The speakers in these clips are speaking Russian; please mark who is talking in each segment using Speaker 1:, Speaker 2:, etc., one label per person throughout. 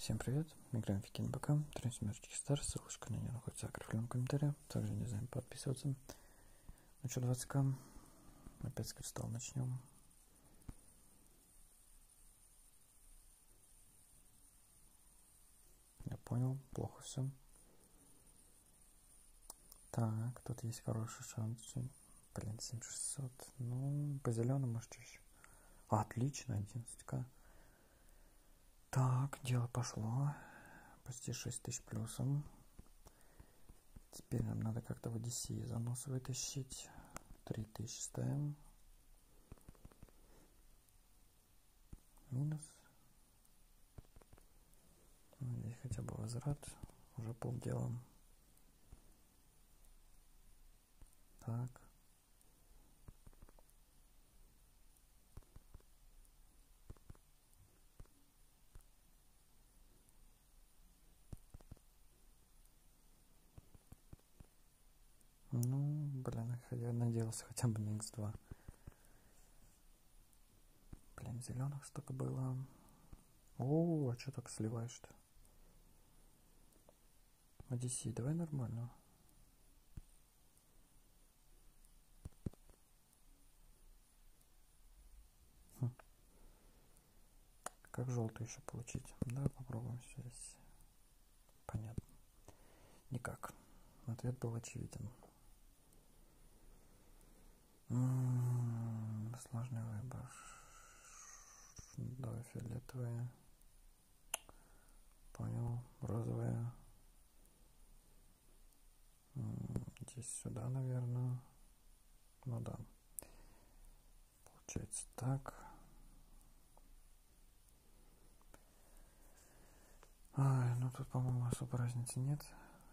Speaker 1: Всем привет, играем в Фикин БК, трансмерчики Стар, ссылочка на нее находится в закрепленном комментарии, также не забываем подписываться. Ну что, 20к, опять с кристалла начнем. Я понял, плохо все. Так, тут есть хороший шанс. Блин, 7600, ну, по зеленому может чаще. Отлично, 11к. Так, дело пошло. Почти 6000 плюсом. Теперь нам надо как-то в Одиссее занос вытащить. 3000 ставим. Минус. Ну, здесь хотя бы возврат. Уже полдела. Так. Ну, блин, я надеялся хотя бы на x2. Блин, зеленых столько было. О, а что так сливаешь-то? Одиссей, давай нормально. Как желтый еще получить? Да, попробуем здесь. Понятно. Никак. Ответ был очевиден. Сложный выбор. Давай фиолетовые. Понял. Розовые. Здесь сюда, наверное. Ну да. Получается так. Ай, ну тут, по-моему, особой разницы нет.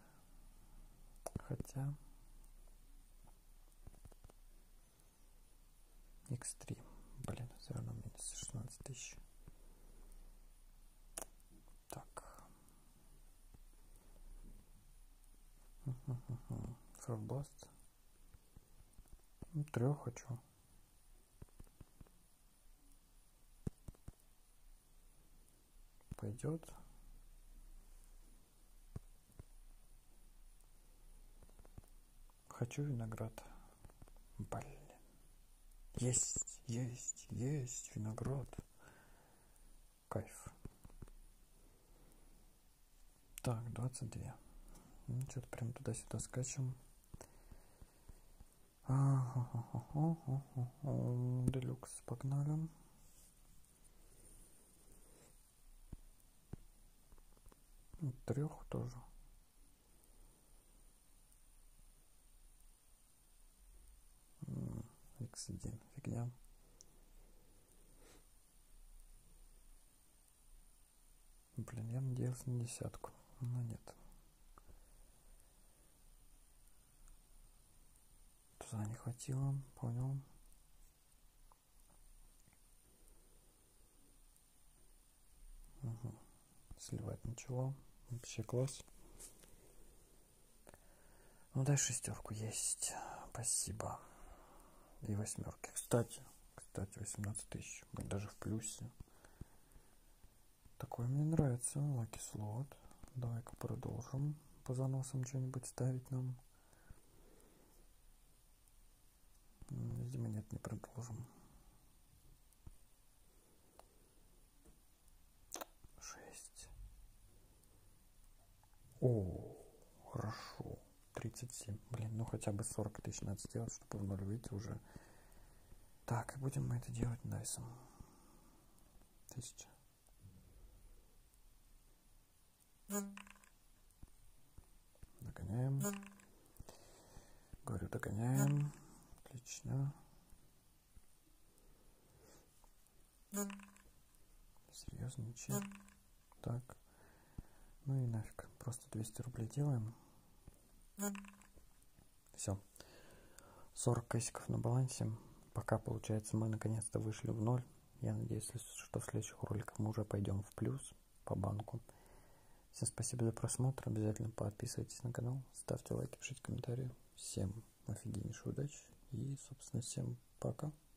Speaker 1: Хотя x3. Блин, все равно минус 16 тысяч. Так. Форбласт. 3 хочу. Пойдет. Хочу виноград. Блин. Есть виноград. Кайф. Так, 22. Ну, что-то прям туда-сюда скачем. Делюкс, погнали. Трех тоже. X1, фигня. Блин, я надеялся на десятку, но нет. Туда не хватило, понял. Сливать ничего, вообще класс. Ну дай шестерку, есть, спасибо. И восьмерки, кстати 18 тысяч, мы даже в плюсе. Такое мне нравится, лаки слот. Давай-ка продолжим по заносам что-нибудь ставить нам. Видимо, нет, не продолжим. 6. О, хорошо. 37. Блин, ну хотя бы 40 тысяч надо сделать, чтобы в ноль выйти уже. Так, и будем мы это делать найсом. 1000. Догоняем. Говорю, догоняем. Отлично. Серьезничай. Так. Ну и нафиг. Просто 200 рублей делаем. Все. 40 косиков на балансе. Пока, получается, мы наконец-то вышли в ноль. Я надеюсь, что в следующих роликах мы уже пойдем в плюс по банку. Всем спасибо за просмотр. Обязательно подписывайтесь на канал. Ставьте лайки, пишите комментарии. Всем офигеннейшей удачи. И, собственно, всем пока.